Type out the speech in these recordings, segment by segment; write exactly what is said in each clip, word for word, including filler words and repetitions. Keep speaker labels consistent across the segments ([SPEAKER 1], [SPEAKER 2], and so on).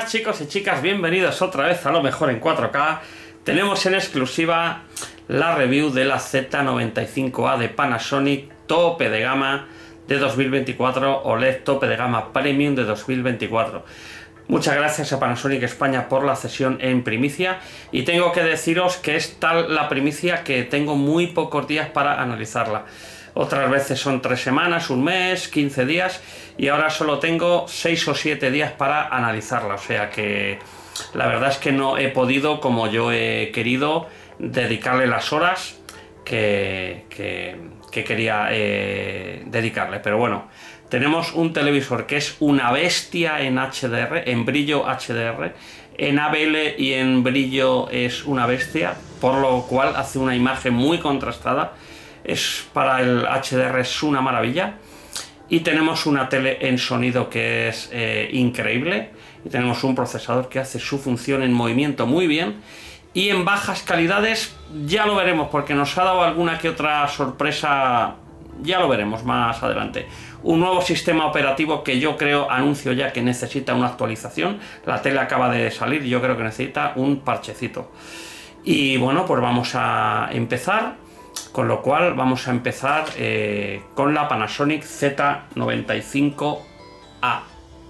[SPEAKER 1] buenas chicos y chicas, bienvenidos otra vez a Lo Mejor en cuatro K. Tenemos en exclusiva la review de la Z noventa y cinco A de Panasonic, tope de gama de dos mil veinticuatro, O L E D tope de gama Premium de dos mil veinticuatro. Muchas gracias a Panasonic España por la cesión en primicia, y tengo que deciros que es tal la primicia que tengo muy pocos días para analizarla. Otras veces son tres semanas, un mes, quince días, y ahora solo tengo seis o siete días para analizarla. O sea que la verdad es que no he podido, como yo he querido, dedicarle las horas que, que, que quería eh, dedicarle. Pero bueno, tenemos un televisor que es una bestia en H D R, en brillo H D R, en A B L y en brillo es una bestia, por lo cual hace una imagen muy contrastada. Es, para el H D R es una maravilla, y tenemos una tele en sonido que es eh, increíble, y tenemos un procesador que hace su función en movimiento muy bien, y en bajas calidades ya lo veremos, porque nos ha dado alguna que otra sorpresa, ya lo veremos más adelante. Un nuevo sistema operativo que yo creo, anuncio ya que necesita una actualización. La tele acaba de salir, yo creo que necesita un parchecito. Y bueno, pues vamos a empezar. Con lo cual vamos a empezar eh, con la Panasonic Z noventa y cinco A.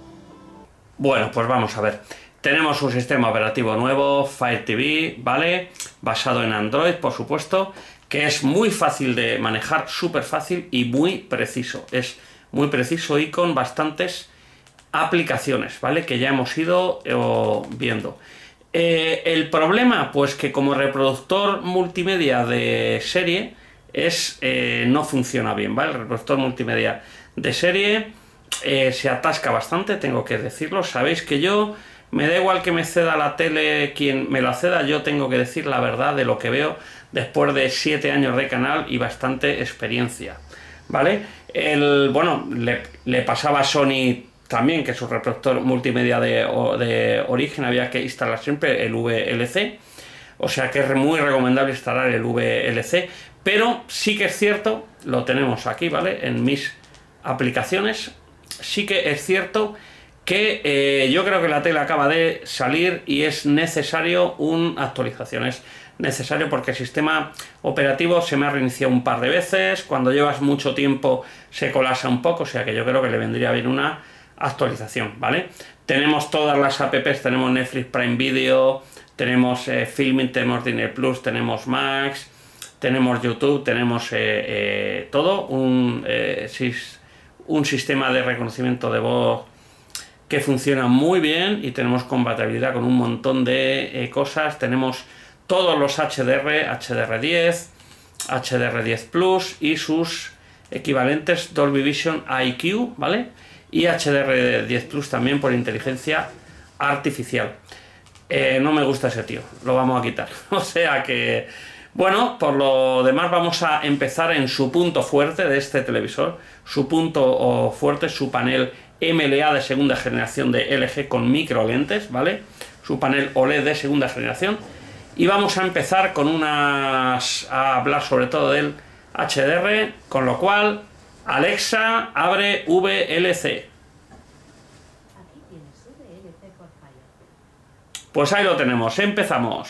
[SPEAKER 1] Bueno, pues vamos a ver. Tenemos un sistema operativo nuevo, Fire T V, ¿vale? Basado en Android, por supuesto, que es muy fácil de manejar, súper fácil y muy preciso. Es muy preciso y con bastantes aplicaciones, ¿vale? Que ya hemos ido eh, viendo. Eh, el problema, pues que como reproductor multimedia de serie es eh, no funciona bien, ¿vale? El reproductor multimedia de serie eh, se atasca bastante, tengo que decirlo. Sabéis que yo, me da igual que me ceda la tele quien me la ceda, yo tengo que decir la verdad de lo que veo después de siete años de canal y bastante experiencia, ¿vale? El, bueno, le, le pasaba a Sony también, que su reproductor multimedia de, de origen había que instalar siempre el V L C, o sea que es muy recomendable instalar el V L C, pero sí que es cierto, lo tenemos aquí, ¿vale? En mis aplicaciones, sí que es cierto que eh, yo creo que la tele acaba de salir y es necesario una actualización, es necesario porque el sistema operativo se me ha reiniciado un par de veces, cuando llevas mucho tiempo se colapsa un poco, o sea que yo creo que le vendría bien una actualización, ¿vale? Tenemos todas las apps, tenemos Netflix, Prime Video, tenemos eh, Filming, tenemos Disney Plus, tenemos Max, tenemos YouTube, tenemos eh, eh, todo, un, eh, un sistema de reconocimiento de voz que funciona muy bien, y tenemos compatibilidad con un montón de eh, cosas. Tenemos todos los H D R, H D R diez, H D R diez Plus y sus equivalentes Dolby Vision I Q, ¿vale? Y H D R diez Plus también por inteligencia artificial. Eh, no me gusta ese tío, lo vamos a quitar. O sea que, bueno, por lo demás vamos a empezar en su punto fuerte de este televisor. Su punto fuerte, su panel M L A de segunda generación de L G con micro lentes, ¿vale? Su panel O L E D de segunda generación. Y vamos a empezar con unas... a hablar sobre todo del H D R, con lo cual... Alexa, abre V L C. Pues ahí lo tenemos, empezamos.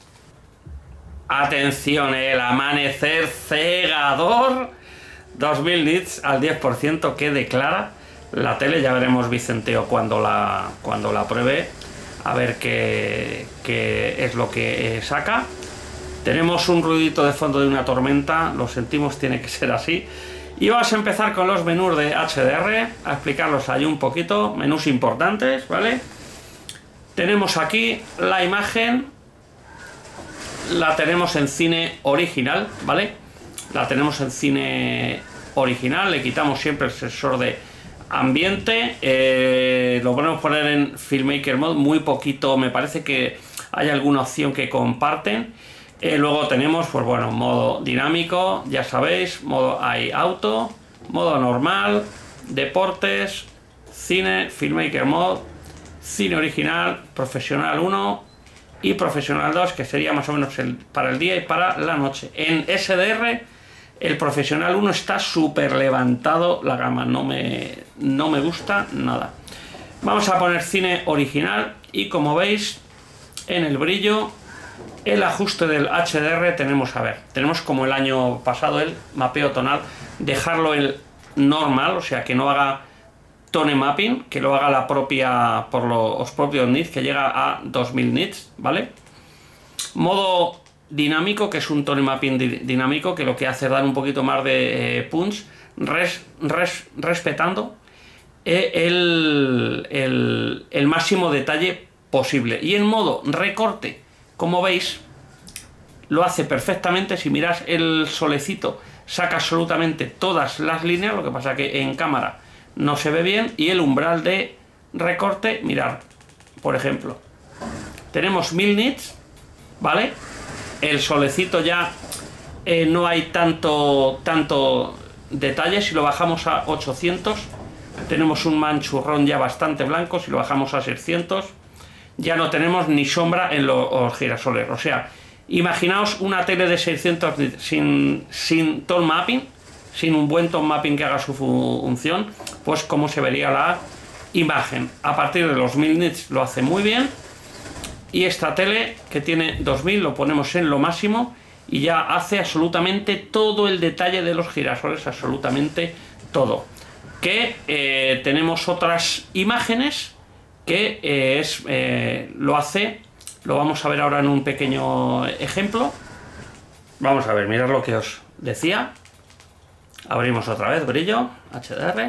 [SPEAKER 1] Atención, el amanecer cegador, dos mil nits al diez por ciento que declara la tele. Ya veremos Vicenteo cuando la, cuando la pruebe, a ver qué, qué es lo que saca. Tenemos un ruidito de fondo de una tormenta, lo sentimos, tiene que ser así. Y vamos a empezar con los menús de H D R, a explicarlos ahí un poquito, menús importantes, ¿vale? Tenemos aquí la imagen, la tenemos en cine original, ¿vale? La tenemos en cine original, le quitamos siempre el sensor de ambiente, eh, lo podemos poner en Filmmaker Mode, muy poquito, me parece que hay alguna opción que comparten. Eh, luego tenemos, pues bueno, modo dinámico, ya sabéis, modo iAuto, modo normal, deportes, cine, Filmmaker Mode, cine original, profesional uno y profesional dos, que sería más o menos el, para el día y para la noche. En S D R, el profesional uno está súper levantado la gama, no me, no me gusta nada. Vamos a poner cine original y como veis en el brillo, el ajuste del H D R tenemos, a ver, tenemos como el año pasado el mapeo tonal, dejarlo en normal, o sea que no haga tone mapping, que lo haga la propia, por los propios nits, que llega a dos mil nits, ¿vale? Modo dinámico, que es un tone mapping di dinámico, que lo que hace es dar un poquito más de eh, punch, res, res, respetando eh, el, el, el máximo detalle posible. Y en modo recorte, como veis, lo hace perfectamente. Si miras el solecito, saca absolutamente todas las líneas, lo que pasa que en cámara no se ve bien. Y el umbral de recorte, mirad, por ejemplo, tenemos mil nits, ¿vale? El solecito ya eh, no hay tanto, tanto detalle. Si lo bajamos a ochocientos, tenemos un manchurrón ya bastante blanco. Si lo bajamos a seiscientos, ya no tenemos ni sombra en los girasoles. O sea, imaginaos una tele de seiscientos nits sin, sin tone mapping, sin un buen tone mapping que haga su función, pues cómo se vería la imagen. A partir de los mil nits lo hace muy bien. Y esta tele que tiene dos mil lo ponemos en lo máximo y ya hace absolutamente todo el detalle de los girasoles, absolutamente todo. Que eh, tenemos otras imágenes que eh, es, eh, lo hace, lo vamos a ver ahora en un pequeño ejemplo. Vamos a ver, mirad lo que os decía. Abrimos otra vez, brillo, H D R,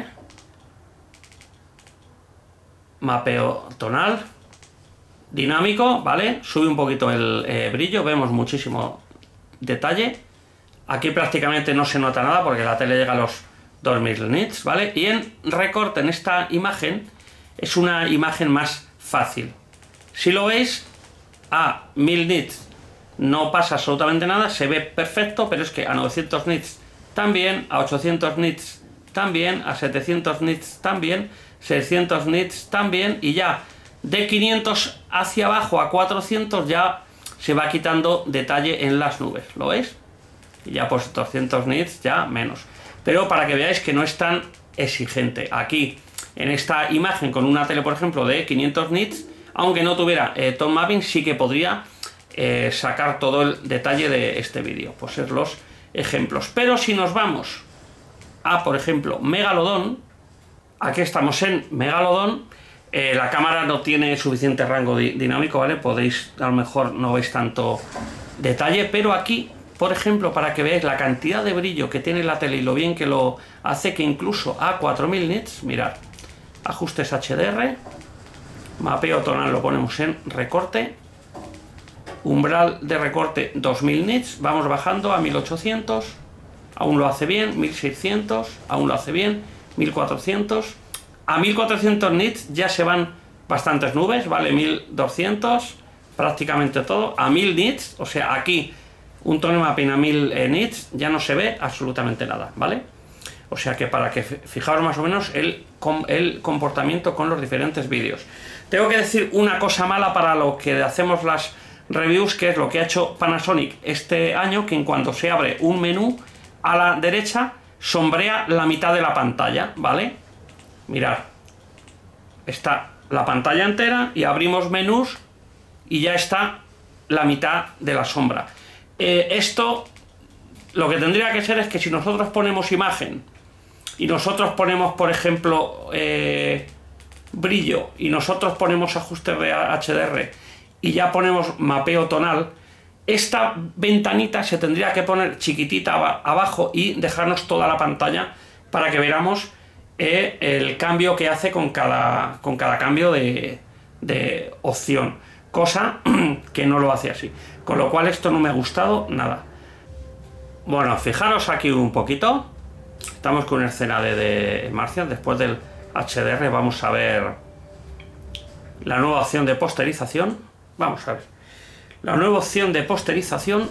[SPEAKER 1] mapeo tonal, dinámico, ¿vale? Sube un poquito el eh, brillo, vemos muchísimo detalle. Aquí prácticamente no se nota nada porque la tele llega a los dos mil nits, ¿vale? Y en recorte, en esta imagen, es una imagen más fácil. Si lo veis, a mil nits no pasa absolutamente nada, se ve perfecto, pero es que a novecientos nits también, a ochocientos nits también, a setecientos nits también, seiscientos nits también, y ya de quinientos hacia abajo a cuatrocientos ya se va quitando detalle en las nubes, ¿lo veis? Y ya pues doscientos nits ya menos. Pero para que veáis que no es tan exigente. Aquí, en esta imagen con una tele, por ejemplo, de quinientos nits, aunque no tuviera eh, tone mapping, sí que podría eh, sacar todo el detalle de este vídeo. Pues es los ejemplos. Pero si nos vamos a, por ejemplo, Megalodon, aquí estamos en Megalodon, eh, la cámara no tiene suficiente rango di dinámico, ¿vale? Podéis, a lo mejor no veis tanto detalle, pero aquí, por ejemplo, para que veáis la cantidad de brillo que tiene la tele y lo bien que lo hace, que incluso a cuatro mil nits, mirad, ajustes H D R, mapeo tonal lo ponemos en recorte, umbral de recorte dos mil nits, vamos bajando a mil ochocientos, aún lo hace bien, mil seiscientos, aún lo hace bien, mil cuatrocientos, a mil cuatrocientos nits ya se van bastantes nubes, vale, mil doscientos, prácticamente todo, a mil nits, o sea, aquí un tone mapping a mil eh, nits ya no se ve absolutamente nada, ¿vale? O sea que para que fijaros más o menos el, el comportamiento con los diferentes vídeos. Tengo que decir una cosa mala para lo que hacemos las reviews, que es lo que ha hecho Panasonic este año, que en cuanto se abre un menú a la derecha sombrea la mitad de la pantalla, ¿vale? Mirad, está la pantalla entera y abrimos menús y ya está la mitad de la sombra. Eh, esto lo que tendría que ser es que si nosotros ponemos imagen y nosotros ponemos, por ejemplo, eh, brillo, y nosotros ponemos ajuste de H D R y ya ponemos mapeo tonal, esta ventanita se tendría que poner chiquitita abajo y dejarnos toda la pantalla para que veamos eh, el cambio que hace con cada, con cada cambio de, de opción, cosa que no lo hace así, con lo cual esto no me ha gustado nada. Bueno, fijaros aquí un poquito. Estamos con una escena de, de Martian. Después del H D R vamos a ver la nueva opción de posterización. Vamos a ver la nueva opción de posterización.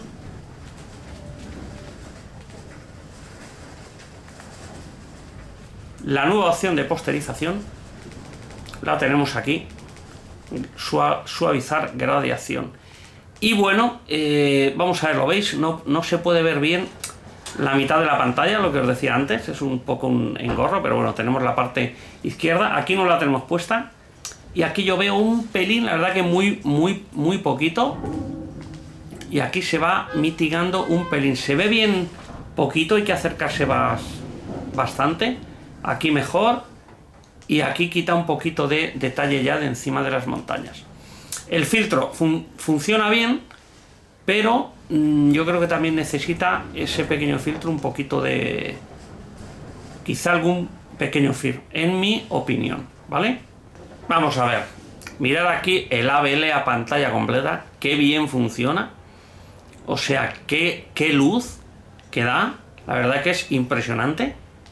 [SPEAKER 1] La nueva opción de posterización la tenemos aquí. Suavizar gradación. Y bueno, eh, vamos a ver, lo veis, no, no se puede ver bien la mitad de la pantalla, lo que os decía antes, es un poco un engorro, pero bueno, tenemos la parte izquierda, aquí no la tenemos puesta, y aquí yo veo un pelín, la verdad que muy, muy, muy poquito, y aquí se va mitigando un pelín, se ve bien poquito, hay que acercarse bastante, aquí mejor, y aquí quita un poquito de detalle ya de encima de las montañas. El filtro fun funciona bien, pero mmm, yo creo que también necesita ese pequeño filtro un poquito de... quizá algún pequeño filtro, en mi opinión, ¿vale? Vamos a ver, mirad aquí el A B L a pantalla completa, qué bien funciona, o sea, qué, qué luz que da, la verdad que es impresionante.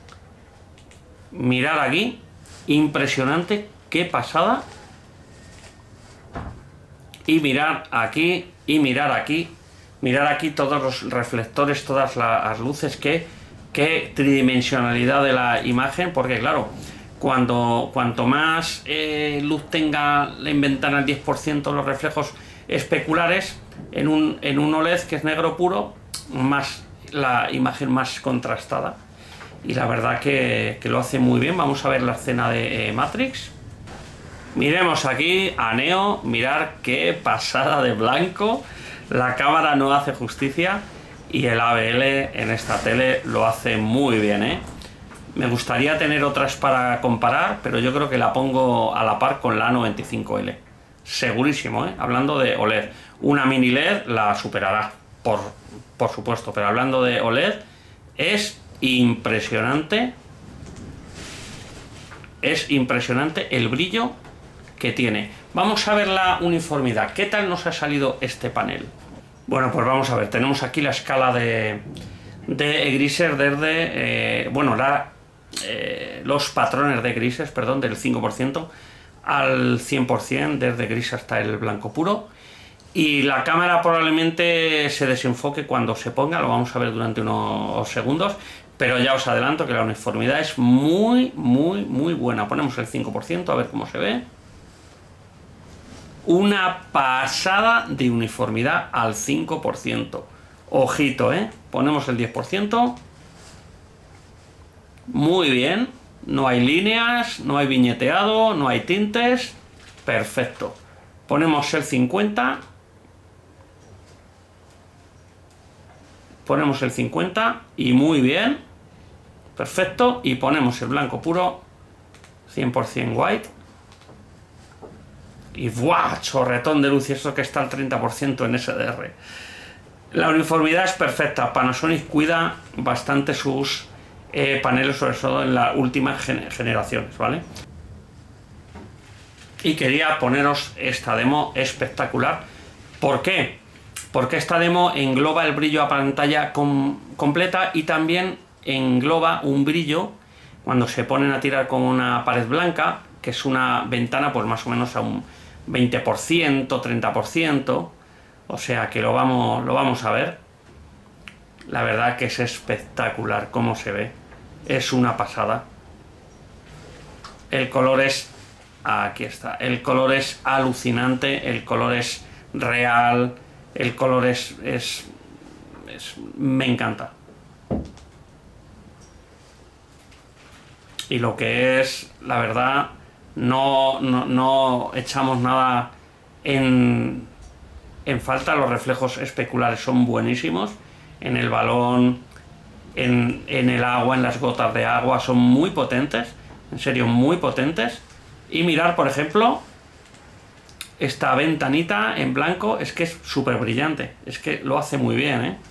[SPEAKER 1] Mirad aquí, impresionante, qué pasada. Y mirar aquí, y mirar aquí, mirar aquí todos los reflectores, todas las luces, que, que tridimensionalidad de la imagen, porque claro, cuando cuanto más eh, luz tenga en ventana el diez por ciento los reflejos especulares, en un, en un O L E D que es negro puro, más la imagen más contrastada. Y la verdad que, que lo hace muy bien. Vamos a ver la escena de eh, Matrix. Miremos aquí a Neo, mirar qué pasada de blanco, la cámara no hace justicia y el A B L en esta tele lo hace muy bien, ¿eh? Me gustaría tener otras para comparar, pero yo creo que la pongo a la par con la A noventa y cinco L, segurísimo, ¿eh? Hablando de O L E D, una mini L E D la superará, por, por supuesto, pero hablando de O L E D, es impresionante, es impresionante el brillo que tiene. Vamos a ver la uniformidad. ¿Qué tal nos ha salido este panel? Bueno, pues vamos a ver. Tenemos aquí la escala de, de grises desde, eh, bueno, la, eh, los patrones de grises, perdón, del cinco por ciento al cien por cien, desde gris hasta el blanco puro. Y la cámara probablemente se desenfoque cuando se ponga, lo vamos a ver durante unos segundos, pero ya os adelanto que la uniformidad es muy, muy, muy buena. Ponemos el cinco por ciento a ver cómo se ve. Una pasada de uniformidad al cinco por ciento. Ojito, ¿eh? Ponemos el diez por ciento. Muy bien. No hay líneas, no hay viñeteado, no hay tintes. Perfecto. Ponemos el cincuenta. Ponemos el cincuenta y muy bien. Perfecto. Y ponemos el blanco puro. cien por cien white. Y ¡buah! Chorretón de luz, y eso que está al treinta por ciento en S D R. La uniformidad es perfecta. Panasonic cuida bastante sus eh, paneles, sobre todo en las últimas gen generaciones, ¿vale? Y quería poneros esta demo espectacular. ¿Por qué? Porque esta demo engloba el brillo a pantalla com completa y también engloba un brillo cuando se ponen a tirar con una pared blanca, que es una ventana pues más o menos a un veinte por ciento, treinta por ciento, o sea que lo vamos, lo vamos a ver. La verdad que es espectacular cómo se ve, es una pasada. El color es, aquí está, el color es alucinante, el color es real, el color es, es, es me encanta. Y lo que es, la verdad, no, no, no echamos nada en, en falta. Los reflejos especulares son buenísimos. En el balón, en, en el agua, en las gotas de agua, son muy potentes. En serio, muy potentes. Y mirar, por ejemplo, esta ventanita en blanco, es que es súper brillante. Es que lo hace muy bien, ¿eh?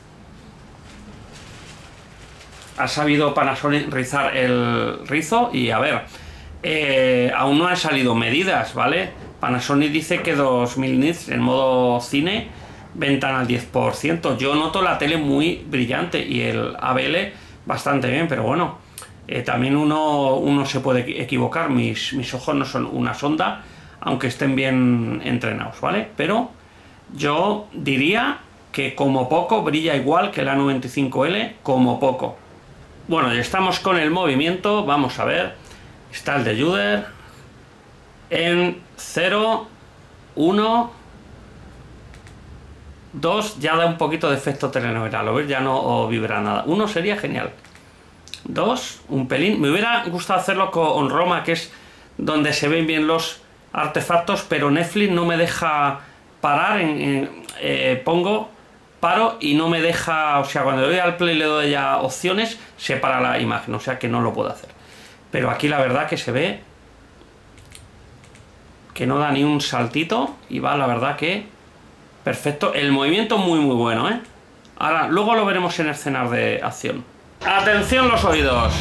[SPEAKER 1] Ha sabido Panasonic rizar el rizo y a ver, eh, aún no han salido medidas, ¿vale? Panasonic dice que dos mil nits en modo cine, ventana al diez por ciento. Yo noto la tele muy brillante y el A B L bastante bien, pero bueno, eh, también uno, uno se puede equivocar. Mis, mis ojos no son una sonda, aunque estén bien entrenados, ¿vale? Pero yo diría que como poco brilla igual que la noventa y cinco L, como poco. Bueno, ya estamos con el movimiento, vamos a ver, está el de Juder en cero, uno, dos, ya da un poquito de efecto telenovela, lo ves, ya no vibra nada, uno sería genial, dos, un pelín, me hubiera gustado hacerlo con Roma, que es donde se ven bien los artefactos, pero Netflix no me deja parar, en, en, eh, pongo, paro y no me deja, o sea, cuando le doy al play y le doy ya opciones, se para la imagen, o sea que no lo puedo hacer. Pero aquí la verdad que se ve que no da ni un saltito y va, la verdad que perfecto. El movimiento muy muy bueno, ¿eh? Ahora, luego lo veremos en escenas de acción. ¡Atención los oídos!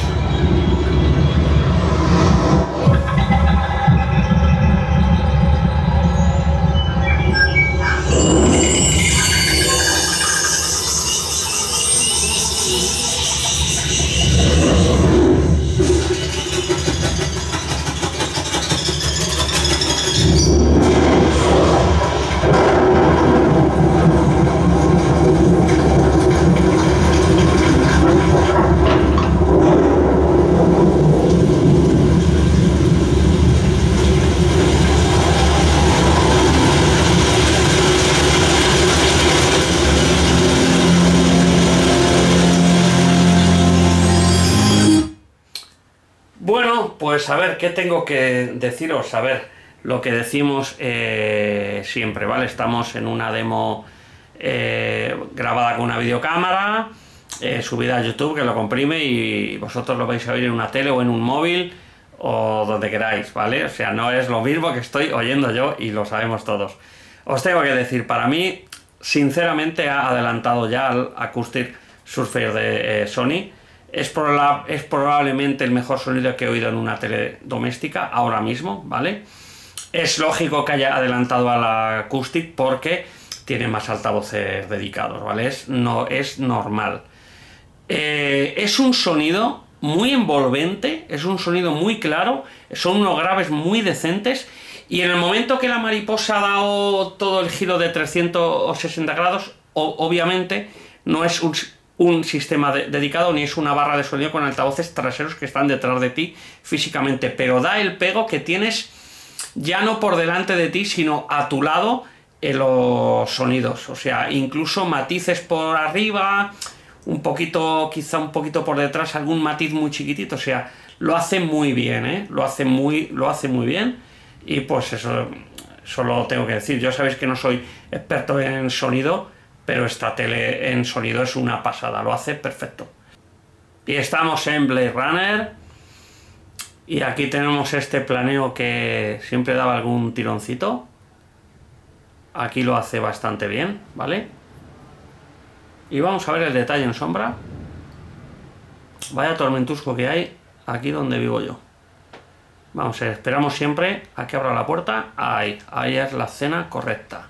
[SPEAKER 1] Bueno, pues a ver, ¿qué tengo que deciros? A ver, lo que decimos eh, siempre, ¿vale? Estamos en una demo eh, grabada con una videocámara, eh, subida a YouTube, que lo comprime y vosotros lo vais a oír en una tele o en un móvil o donde queráis, ¿vale? O sea, no es lo mismo que estoy oyendo yo y lo sabemos todos. Os tengo que decir, para mí, sinceramente, ha adelantado ya al Acoustic Surface de eh, Sony. Es, proba es probablemente el mejor sonido que he oído en una tele doméstica ahora mismo, ¿vale? Es lógico que haya adelantado a la Acoustic porque tiene más altavoces dedicados, ¿vale? Es, no, es normal. Eh, es un sonido muy envolvente, es un sonido muy claro, son unos graves muy decentes y en el momento que la mariposa ha dado todo el giro de trescientos sesenta grados, o, obviamente no es un... un sistema de, dedicado, ni es una barra de sonido con altavoces traseros que están detrás de ti físicamente, pero da el pego que tienes ya no por delante de ti, sino a tu lado en los sonidos, o sea, incluso matices por arriba, un poquito, quizá un poquito por detrás, algún matiz muy chiquitito, o sea, lo hace muy bien, ¿eh? Lo hace muy, lo hace muy bien, y pues eso, solo tengo que decir, yo sabéis que no soy experto en sonido, pero esta tele en sonido es una pasada, lo hace perfecto. Y estamos en Blade Runner y aquí tenemos este planeo que siempre daba algún tironcito. Aquí lo hace bastante bien, ¿vale? Y vamos a ver el detalle en sombra. Vaya tormentusco que hay aquí donde vivo yo. Vamos a ver, esperamos siempre a que abra la puerta. Ahí, ahí es la escena correcta.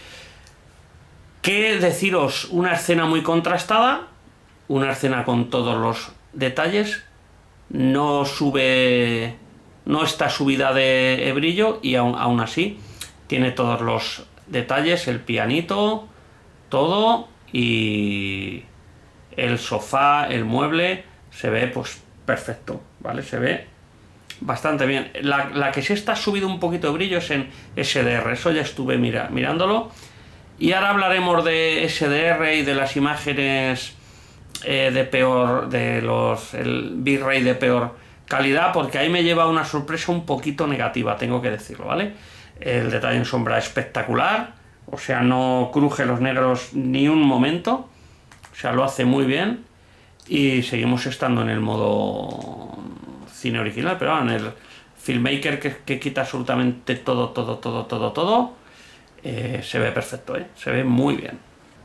[SPEAKER 1] ¿Qué deciros? Una escena muy contrastada, una escena con todos los detalles, no sube, no está subida de brillo y aún, aún así tiene todos los detalles, el pianito, todo y el sofá, el mueble, se ve pues perfecto, ¿vale? Se ve bastante bien. La, la que sí está subido un poquito de brillo es en S D R, eso ya estuve mira, mirándolo. Y ahora hablaremos de S D R y de las imágenes eh, de peor, de los, el bitrate de peor calidad, porque ahí me lleva una sorpresa un poquito negativa, tengo que decirlo, ¿vale? El detalle en sombra espectacular, o sea, no cruje los negros ni un momento, o sea, lo hace muy bien, y seguimos estando en el modo cine original, pero en el filmmaker que, que quita absolutamente todo, todo, todo, todo, todo. Eh, se ve perfecto, ¿eh? Se ve muy bien.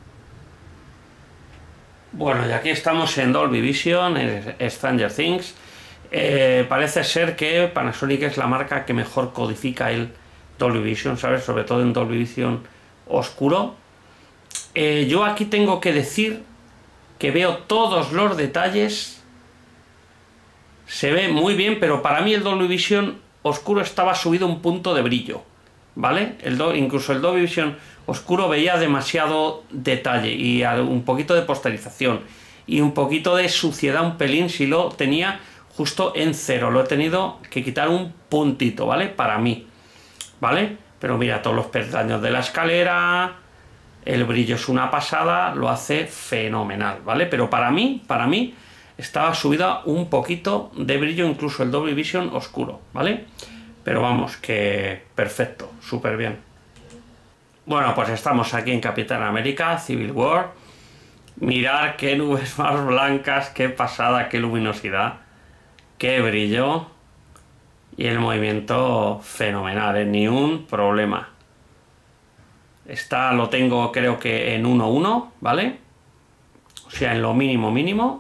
[SPEAKER 1] Bueno, y aquí estamos en Dolby Vision, en Stranger Things. Eh, parece ser que Panasonic es la marca que mejor codifica el Dolby Vision, ¿sabes? Sobre todo en Dolby Vision oscuro. Eh, yo aquí tengo que decir que veo todos los detalles. Se ve muy bien, pero para mí el Dolby Vision oscuro estaba subido un punto de brillo, ¿vale? El do, incluso el Dolby Vision oscuro veía demasiado detalle y un poquito de posterización y un poquito de suciedad, un pelín, si lo tenía justo en cero. Lo he tenido que quitar un puntito, ¿vale? Para mí, ¿vale? Pero mira, todos los peldaños de la escalera, el brillo es una pasada, lo hace fenomenal, ¿vale? Pero para mí, para mí, estaba subida un poquito de brillo, incluso el Dolby Vision oscuro, ¿vale? Pero vamos, que perfecto, súper bien. Bueno, pues estamos aquí en Capitán América, Civil War. Mirad qué nubes más blancas, qué pasada, qué luminosidad, qué brillo. Y el movimiento fenomenal, ¿eh? Ni un problema. Esta lo tengo creo que en uno uno, ¿vale? O sea, en lo mínimo mínimo.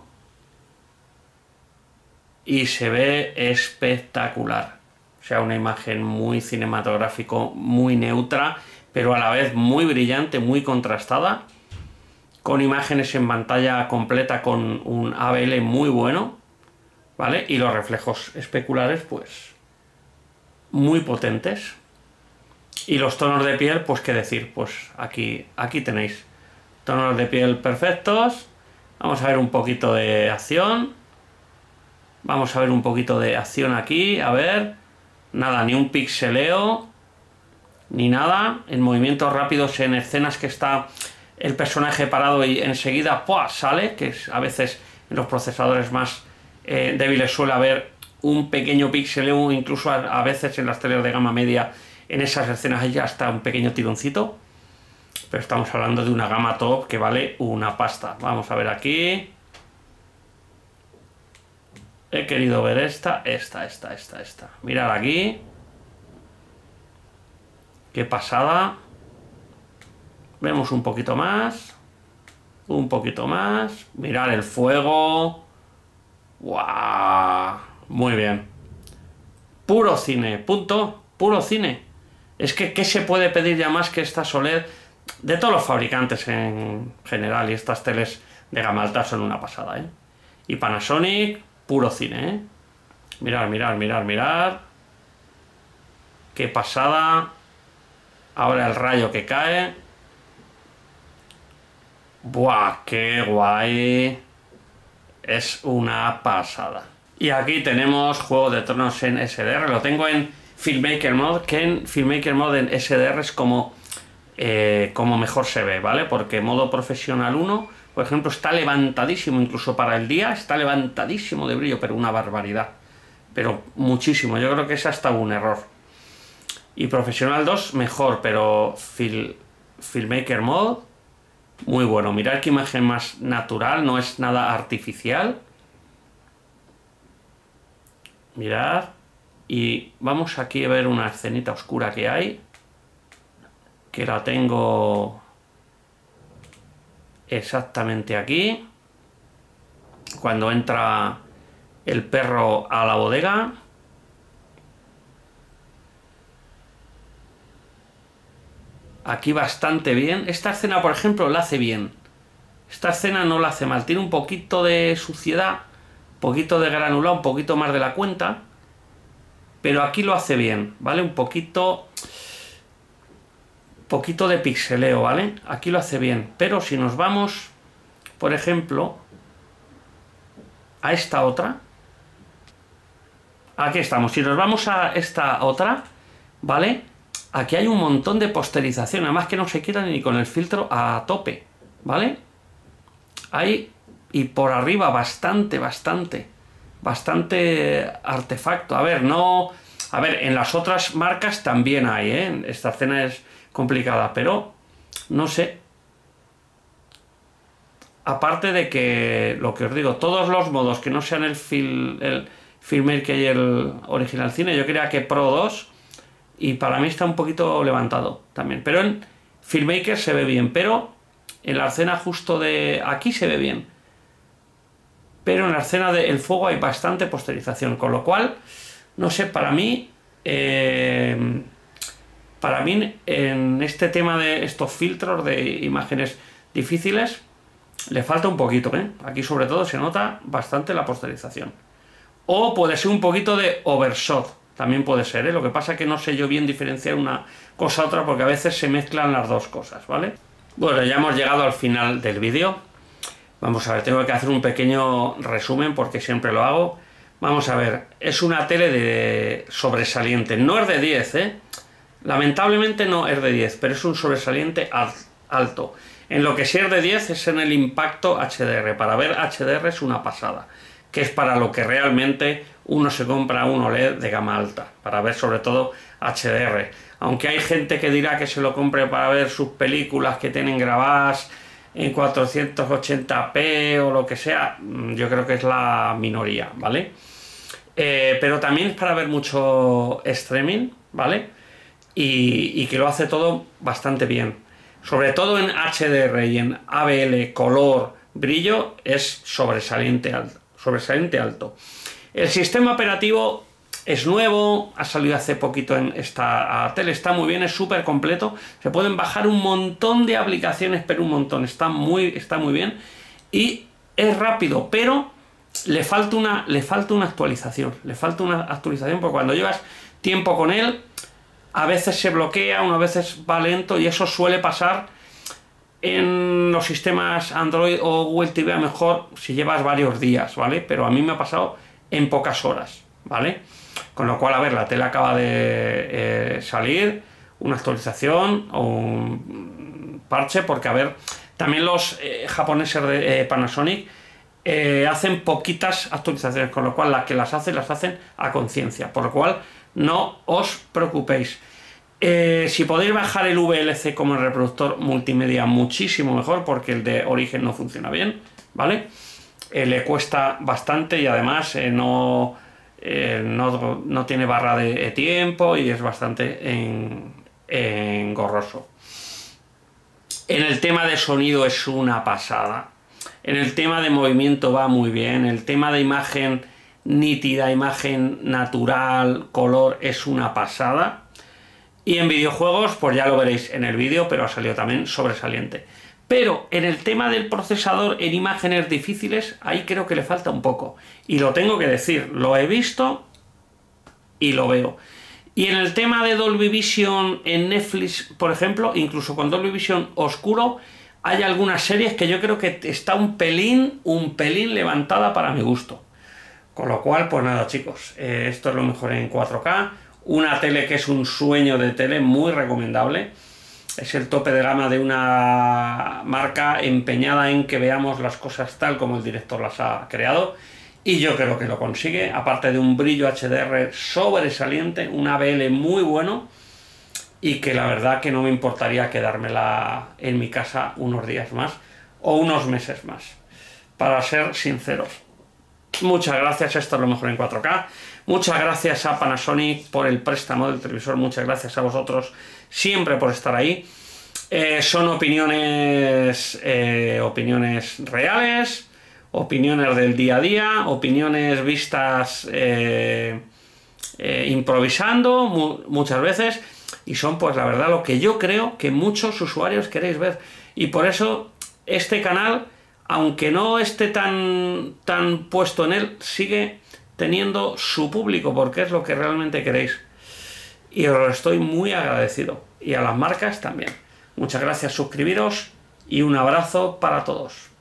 [SPEAKER 1] Y se ve espectacular. O sea, una imagen muy cinematográfico, muy neutra, pero a la vez muy brillante, muy contrastada. Con imágenes en pantalla completa con un A B L muy bueno, ¿vale? Y los reflejos especulares, pues, muy potentes. Y los tonos de piel, pues qué decir, pues aquí, aquí tenéis tonos de piel perfectos. Vamos a ver un poquito de acción. Vamos a ver un poquito de acción aquí, a ver. Nada, ni un pixeleo, ni nada. En movimientos rápidos, en escenas que está el personaje parado y enseguida ¡pua! Sale, que es, a veces en los procesadores más eh, débiles suele haber un pequeño pixeleo, incluso a, a veces en las teles de gama media, en esas escenas hay hasta un pequeño tironcito. Pero estamos hablando de una gama top que vale una pasta. Vamos a ver aquí. He querido ver esta, esta, esta, esta, esta. Mirad aquí. Qué pasada. Vemos un poquito más. Un poquito más. Mirad el fuego. ¡Guau! Muy bien. Puro cine. Punto. Puro cine. Es que, ¿qué se puede pedir ya más que estas O L E D? De todos los fabricantes en general. Y estas teles de gama alta son una pasada, ¿eh? Y Panasonic, puro cine, ¿eh? Mirad, mirad, mirad, mirad. Qué pasada. Ahora el rayo que cae. ¡Buah! ¡Qué guay! Es una pasada. Y aquí tenemos Juego de Tronos en S D R. Lo tengo en Filmmaker Mode, que en Filmmaker Mode en S D R es como, eh, como mejor se ve, ¿vale? Porque modo profesional uno, por ejemplo, está levantadísimo, incluso para el día, está levantadísimo de brillo, pero una barbaridad. Pero muchísimo. Yo creo que es hasta un error. Y profesional dos, mejor, pero Fil, Filmmaker Mode, muy bueno. Mirad qué imagen más natural, no es nada artificial. Mirad. Y vamos aquí a ver una escenita oscura que hay. Que la tengo exactamente aquí. Cuando entra el perro a la bodega. Aquí bastante bien. Esta escena, por ejemplo, la hace bien. Esta escena no la hace mal. Tiene un poquito de suciedad, un poquito de granulado, un poquito más de la cuenta. Pero aquí lo hace bien, ¿vale? Un poquito... poquito de pixeleo, ¿vale? Aquí lo hace bien. Pero si nos vamos, por ejemplo, a esta otra. Aquí estamos. Si nos vamos a esta otra, ¿vale? Aquí hay un montón de posterización, además que no se queda ni con el filtro a tope, ¿vale? Hay, y por arriba, bastante, bastante, bastante artefacto. A ver, no... A ver, en las otras marcas también hay, ¿eh? Esta escena es complicada, pero no sé. Aparte de que, lo que os digo, todos los modos que no sean el, fil, el Filmmaker y el Original Cine, yo creía que Pro dos... Y para mí está un poquito levantado también. Pero en Filmmaker se ve bien. Pero en la escena justo de aquí se ve bien. Pero en la escena del fuego hay bastante posterización. Con lo cual, no sé, para mí... Eh, para mí, en este tema de estos filtros de imágenes difíciles, le falta un poquito, ¿eh? Aquí sobre todo se nota bastante la posterización. O puede ser un poquito de overshot. También puede ser, ¿eh? Lo que pasa es que no sé yo bien diferenciar una cosa a otra porque a veces se mezclan las dos cosas, ¿vale? Bueno, ya hemos llegado al final del vídeo. Vamos a ver, tengo que hacer un pequeño resumen porque siempre lo hago. Vamos a ver, es una tele de sobresaliente, no es de diez, ¿eh? Lamentablemente no es de diez, pero es un sobresaliente alto. En lo que sí es de diez es en el impacto H D R. Para ver H D R es una pasada. que es para lo que realmente uno se compra un O L E D de gama alta, para ver sobre todo H D R. Aunque hay gente que dirá que se lo compre para ver sus películas que tienen grabadas en cuatrocientos ochenta p o lo que sea, yo creo que es la minoría, ¿vale? Eh, pero también es para ver mucho streaming, ¿vale? Y, y que lo hace todo bastante bien. Sobre todo en H D R y en A B L, color, brillo, es sobresaliente alto, sobresaliente alto. El sistema operativo es nuevo, ha salido hace poquito en esta tele, está muy bien, es súper completo, se pueden bajar un montón de aplicaciones, pero un montón, está muy, está muy bien y es rápido, pero le falta una, le falta una actualización, le falta una actualización porque cuando llevas tiempo con él, a veces se bloquea, unas veces va lento y eso suele pasar en los sistemas Android o Google T V a lo mejor si llevas varios días, ¿vale? Pero a mí me ha pasado en pocas horas, ¿vale? Con lo cual, a ver, la tele acaba de eh, salir, una actualización o un parche, porque, a ver, también los eh, japoneses de eh, Panasonic eh, hacen poquitas actualizaciones, con lo cual las que las hacen, las hacen a conciencia, por lo cual no os preocupéis. Eh, si podéis bajar el V L C como el reproductor multimedia, muchísimo mejor, porque el de origen no funciona bien, ¿vale? Eh, le cuesta bastante y además eh, no... Eh, no, no tiene barra de tiempo y es bastante en, engorroso. En el tema de sonido es una pasada. En el tema de movimiento va muy bien. El tema de imagen nítida, imagen natural, color es una pasada. Y en videojuegos, pues ya lo veréis en el vídeo, pero ha salido también sobresaliente. Pero en el tema del procesador en imágenes difíciles, ahí creo que le falta un poco. Y lo tengo que decir, lo he visto y lo veo. Y en el tema de Dolby Vision en Netflix, por ejemplo, incluso con Dolby Vision oscuro, hay algunas series que yo creo que está un pelín, un pelín levantada para mi gusto. Con lo cual, pues nada, chicos, eh, esto es lo mejor en cuatro K. Una tele que es un sueño de tele, muy recomendable. Es el tope de gama de una marca empeñada en que veamos las cosas tal como el director las ha creado. Y yo creo que lo consigue, aparte de un brillo H D R sobresaliente, un A B L muy bueno. Y que la verdad que no me importaría quedármela en mi casa unos días más o unos meses más. Para ser sinceros. Muchas gracias, esto es lo mejor en cuatro K. Muchas gracias a Panasonic por el préstamo del televisor. Muchas gracias a vosotros siempre por estar ahí. Eh, son opiniones, eh, opiniones reales, opiniones del día a día, opiniones vistas eh, eh, improvisando mu muchas veces. Y son, pues la verdad, lo que yo creo que muchos usuarios queréis ver. Y por eso este canal, aunque no esté tan, tan puesto en él, sigue teniendo su público, porque es lo que realmente queréis. Y os lo estoy muy agradecido. Y a las marcas también. Muchas gracias, suscribiros y un abrazo para todos.